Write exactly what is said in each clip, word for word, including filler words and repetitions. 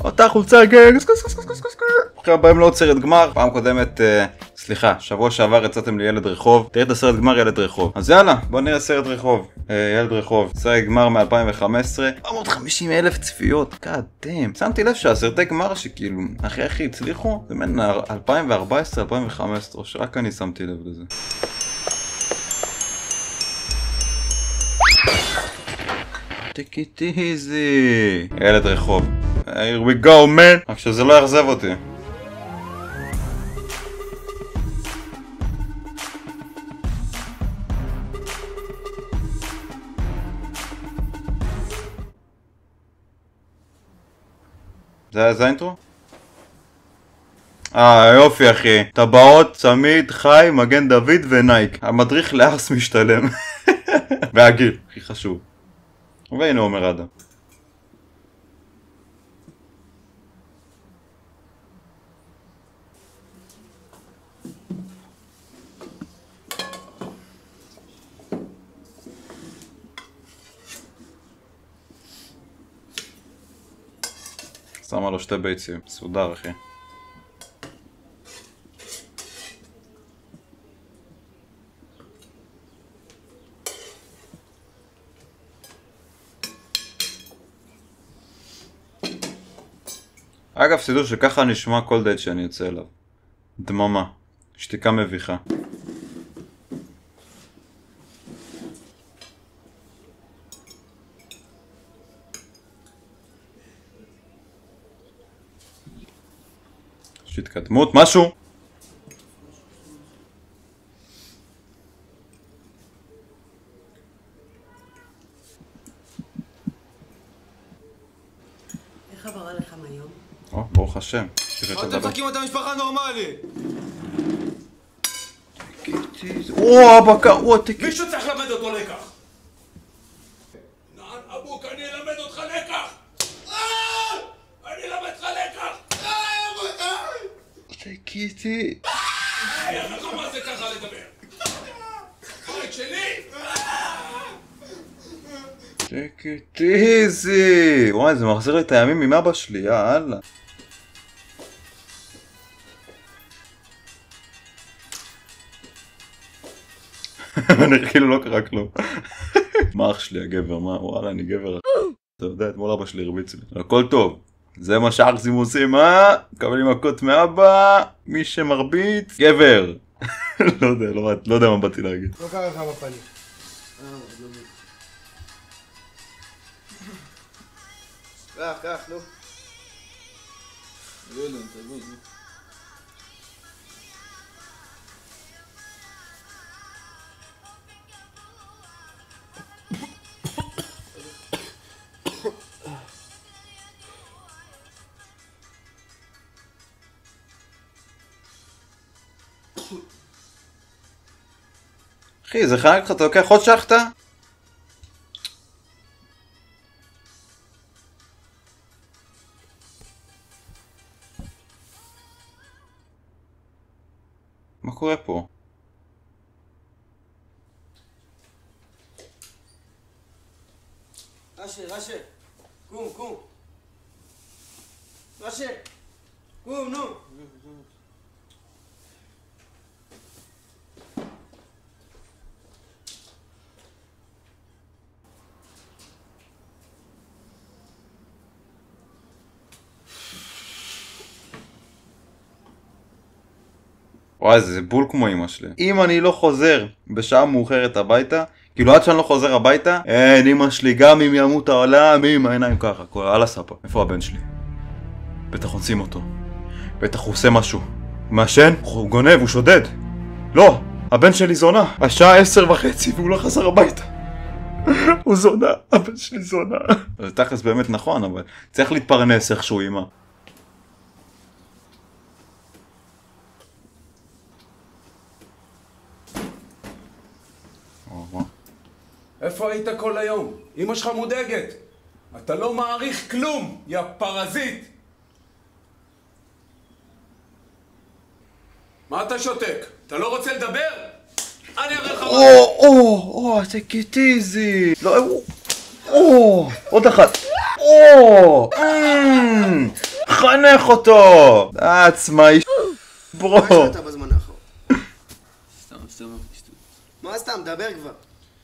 אותה חולצה גג, עכשיו באים לעוד סרט גמר. פעם קודמת, סליחה, שבוע שעבר יצאתם לי ילד רחוב. תראי את הסרט גמר ילד רחוב. אז יאללה, בוא נראה סרט רחוב. ילד רחוב, סרט גמר מ-אלפיים וחמש עשרה, ארבע מאות וחמישים אלף צפיות. God damn. שמתי לב שהסרטי גמר שכאילו הכי הכי הצליחו זה בין אלפיים וארבע עשרה אלפיים וחמש עשרה, שרק אני שמתי לב לזה. Take it easy. ילד רחוב. Here we go, man. רק שזה לא יחזב אותי. זה, זה האינטרו? אה, יופי אחי. טבעות, צמיד, חי, מגן דוד ונייק. המדריך לארס משתלם. והגיל, הכי חשוב. והנה אומר אדם. שמה לו שתי ביצים, סודר אחי. אגב, תדעו שככה נשמע כל דייט שאני יוצא אליו. דממה. שתיקה מביכה. יש התקדמות, משהו? איך עברה לך היום? או, ברוך השם. אתם מפקים את המשפחה נורמלית! או, אבא, או, תקי... מישהו צריך ללמד אותו לקח! נען אבוק, אני אלמד אותך לקח! אני אלמד אותך לקח! תקיתי... אני אומר לך מה זה ככה לדבר! בית שלי! תקיתי איזי! וואי, זה מחזיר לי את הימים עם אבא שלי, יאללה. אני כאילו לא קרה כלום. מה אח שלי הגבר? מה? וואלה, אני גבר. אתה יודע, אתמול אבא שלי הרביץ לי. הכל טוב. זה מה שאחזים עושים, אה? מקבלים מכות מאבא, מי שמרביץ, גבר. לא יודע, לא יודע מה באתי להגיד. לא קרה לך בפנים. קח, קח, נו. לא יודע, תבוא, נו. אחי, זה חייק לך, אתה לוקח עוד שחטה? מה קורה פה? אשר, אשר, קום, קום. אשר, קום, נו. וואי, זה בול כמו אמא שלי. אם אני לא חוזר בשעה מאוחרת הביתה, כאילו עד שאני לא חוזר הביתה, אין אמא שלי, גם אם ימות העולם, עם העיניים ככה, על הספה. איפה הבן שלי? בטח עושים אותו. בטח הוא עושה משהו. הוא מעשן? הוא גונב, הוא שודד. לא, הבן שלי זונה. השעה עשר וחצי והוא לא חזר הביתה. הוא זונה, הבן שלי זונה. זה תכלס באמת נכון, אבל צריך להתפרנס איכשהו אמא. איפה היית כל היום? אמא שלך מודאגת. אתה לא מעריך כלום, יא פרזיט. מה אתה שותק? אתה לא רוצה לדבר? אני אראה לך... או, או, או, take it easy. לא, או, עוד אחת. או, תחנך אותו! עצמאי ברו. מה יש לך בזמן האחרון? סתם, סתם, שטות. מה סתם? דבר כבר.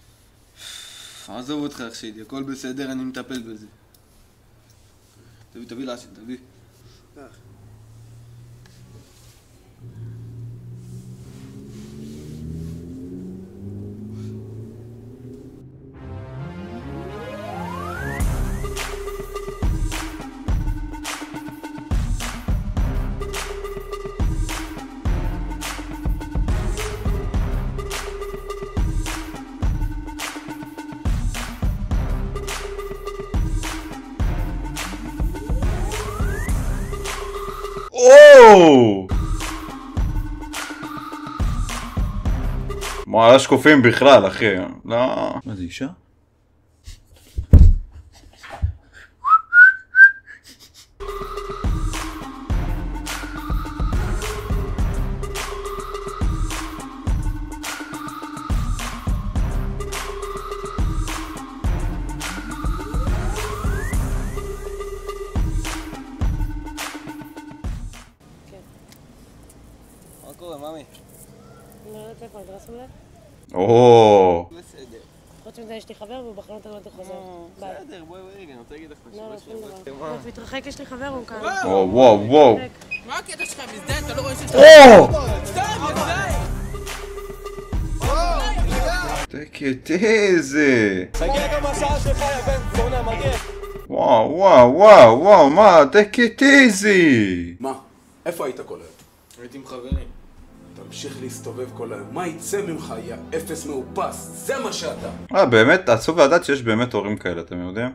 עזוב אותך אח שלי, הכל בסדר, אני מטפל בזה. תביא, תביא לעשן, תביא. קח. או! מה, לא שקופים בכלל, אחי. לא... מה זה אישה? מה קורה, מאמי? אני לא יודעת איפה, אתה לא שם לב? או! בסדר. חוץ מזה יש לי חבר והוא בחלום אתה לא תחוזר. ביי. בסדר, בואי בואי רגע, אני רוצה להגיד לך משהו. לא, לא, בואי שום שנייה, דבר. אתה מתרחק, יש לי חבר, הוא כאן. וואו וואו וואו. מה הקטע שלך מזדהן? אתה לא רואה שיש לך... או! סתם, יזדיין! תקטע זה. תגיע גם השעה שלך, יא בן זונה, מגיע. וואו וואו וואו וואו, מה? תקטע זה. מה? איפה היית כל היום? הייתי עם חברים. תמשיך להסתובב כל היום. מה יצא ממך, יא אפס מאופס? זה מה שאתה. אה, באמת, עצוב לדעת שיש באמת הורים כאלה, אתם יודעים?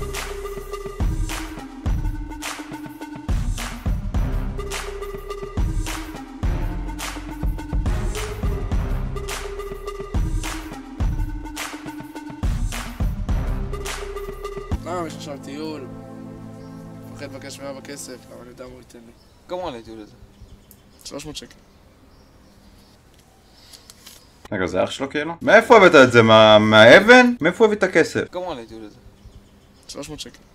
למה יש עכשיו טיול? מפחד לבקש מאבא כסף, למה אני יודע מה הוא ייתן לי. כמה עולה הטיול הזה? שלוש מאות שקל. רגע, זה אח שלו כאילו? מאיפה הבאת את זה? מה- מהאבן? מאיפה הוא הביא את הכסף? כמה עולה הטיול הזה? שלוש מאות שקל.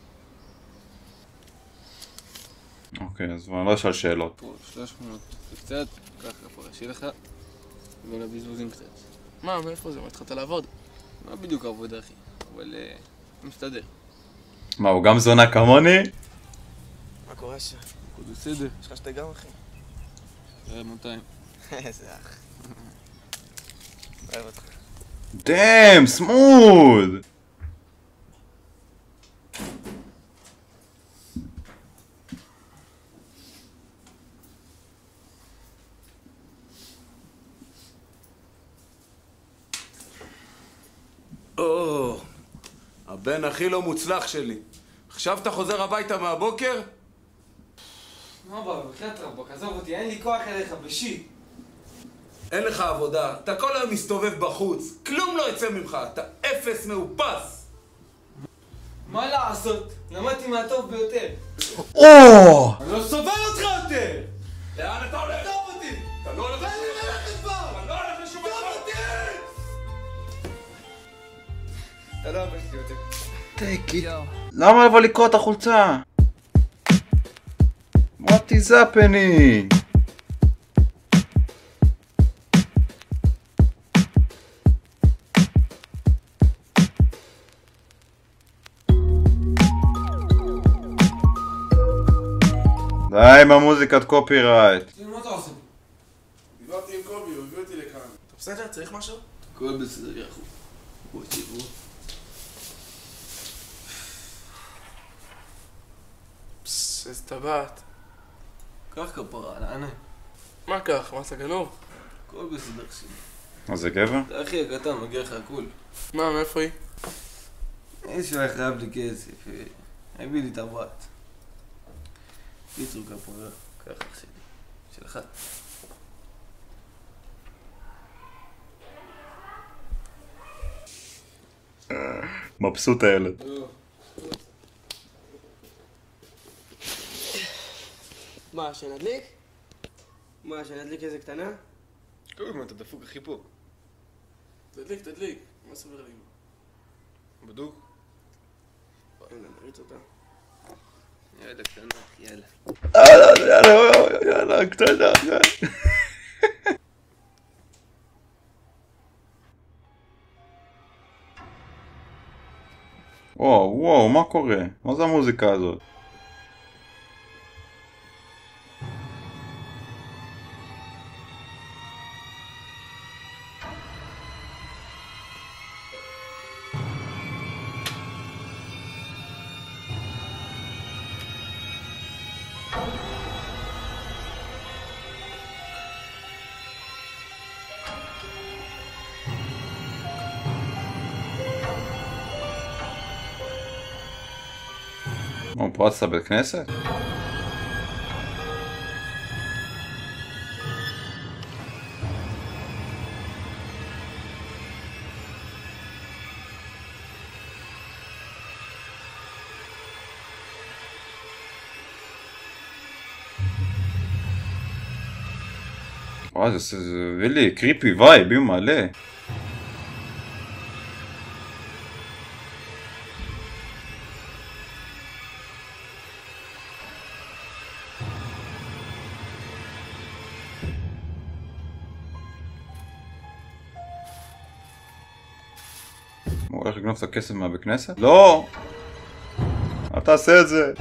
אוקיי, אז אני לא אשאל שאלות. פה, שלוש מאות וקצת, ככה פרשי לך, ולבזבוזים קצת. מה, מאיפה זה? מה, התחלת לעבוד? לא בדיוק עבודה אחי, אבל אה, מסתדר. מה, הוא גם זונה כמוני? מה קורה שם? הכל בסדר. יש לך שתי גם, אחי? זה מאתיים. איזה אח. אוהב אותך. דאם, סמוד! או, הבן הכי לא מוצלח שלי. עכשיו אתה חוזר הביתה מהבוקר? מה בא, בחייאת רבק, עזוב אותי, אין לי כוח אליך בשיט. אין לך עבודה, אתה כל היום מסתובב בחוץ, כלום לא יצא ממך, אתה אפס מאופס. מה לעשות? למדתי מהטוב ביותר. או! אני לא סובל אותך יותר! לאן אתה הולך? עזוב אותי! אתה לא הולך לשום מקום! אתה לא הולך לשום מקום! אתה לא אבא שלי יותר. take it. למה לבוא לקרוא את החולצה? What is happening? די עם המוזיקת קופירייט. מה אתה עושה? דיברתי עם קובי, הוא הביא אותי לכאן. אתה בסדר? צריך משהו? הכל בסדר, יחו. בוא תראו. פסס, איזה טבעת. קח כפרה, נענה. מה כך? מה אתה גנוב? הכל בסדר שלי. אז זה גבר? אתה אחי הקטן, מגיע לך הכול. מה, מאיפה היא? מישהו היה חייב לי כסף, הביא לי את הבת. קיצור כפרה, קח אח שלי. שלך. מבסוט הילד. מה, שנדליק? מה, שנדליק איזה קטנה? קודם אתה דפוק אחי פה. תדליק, תדליק. מה סובר לי? בדוק? הנה, נריץ אותה. יאללה קטנה אחי, יאללה. יאללה, יאללה, קטנה. וואו, וואו, מה קורה? מה זה המוזיקה הזאת? מה, הוא פרץ לבית כנסת? וואי, זה הביא לי קריפי וייב, מלא. הוא הולך לגנוב את הכסף מהבית כנסת? לא! אל תעשה את זה!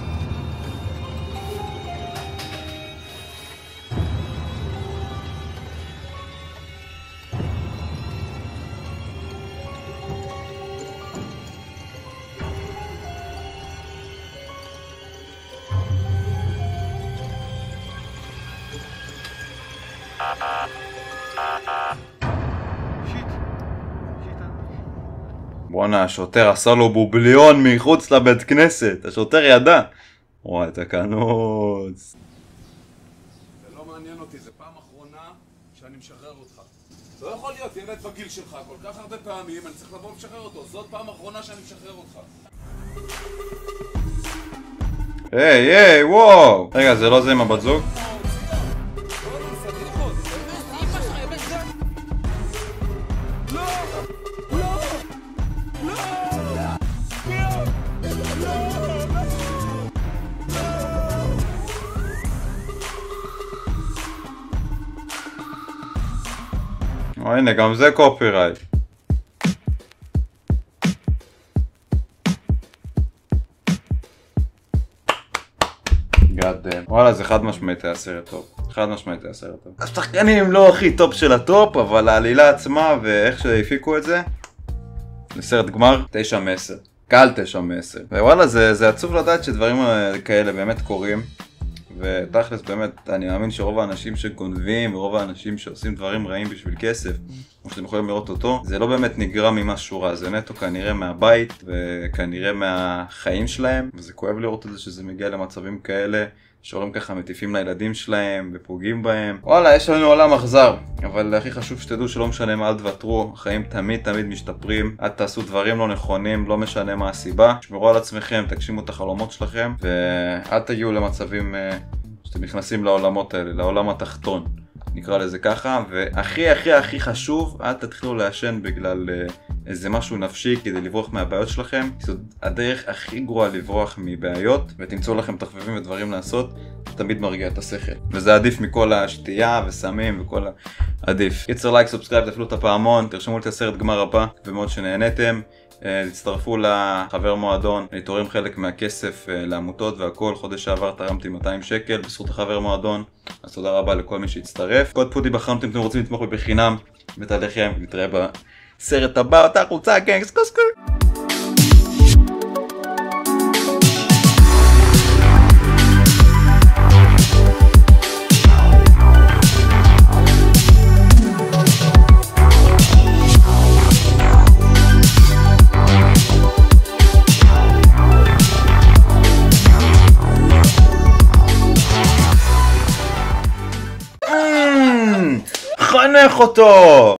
בואנה, השוטר עשה לו בובליון מחוץ לבית כנסת, השוטר ידע. וואי, תקנות. זה לא מעניין אותי, זה פעם אחרונה שאני משחרר אותך. לא יכול להיות, ילד בגיל שלך, כל כך הרבה פעמים, אני צריך לבוא ולשחרר אותו. זאת פעם אחרונה שאני משחרר אותך. היי, היי, וואו! רגע, זה לא זה עם הבת זוג? או, הנה, גם זה קופירייט. גאד דאם. וואלה, זה חד משמעית היה סרט טוב. חד משמעית היה סרט טוב. השחקנים הם לא הכי טופ של הטופ, אבל העלילה עצמה ואיך שהפיקו את זה, זה סרט גמר תשע מעשר. קל תשע מעשר. ווואלה, זה, זה עצוב לדעת שדברים כאלה באמת קורים. ותכלס באמת, אני מאמין שרוב האנשים שגונבים ורוב האנשים שעושים דברים רעים בשביל כסף, כמו שאתם יכולים לראות אותו, זה לא באמת נגרם ממשהו רע, זה נטו כנראה מהבית וכנראה מהחיים שלהם, וזה כואב לראות את זה שזה מגיע למצבים כאלה, שהורים ככה מטיפים לילדים שלהם ופוגעים בהם. וואלה, יש לנו עולם אכזר, אבל הכי חשוב שתדעו שלא משנה מה אל תוותרו, החיים תמיד תמיד משתפרים, אל תעשו דברים לא נכונים, לא משנה מה הסיבה, שמרו על עצמכם, תגשימו את החלומות שלכם, ואל תגיעו למצבים שאתם נכנסים לעולמות האלה, לעולם התחתון, נקרא לזה ככה. והכי הכי הכי חשוב, אל תתחילו לעשן בגלל איזה משהו נפשי כדי לברוח מהבעיות שלכם. זאת הדרך הכי גרועה לברוח מבעיות, ותמצאו לכם תחביבים ודברים לעשות, תמיד מרגיע את השכל. וזה עדיף מכל השתייה וסמים וכל ה... עדיף. קיצר, לייק, סובסקרייב, תפעילו את הפעמון, תרשמו את הסרט גמר הבא, ומאוד שנהנתם. תצטרפו לחבר מועדון, אני תורם חלק מהכסף לעמותות והכל. חודש שעבר תרמתי מאתיים שקל בזכות החבר מועדון, אז תודה רבה לכל מי שהצטרף. קוד פודי בחרתם, אתם רוצים לתמוך בי בחינם, ותהליכם, נתראה בסרט הבא, אותה חולצה גנגס קוסקר. חנך אותו!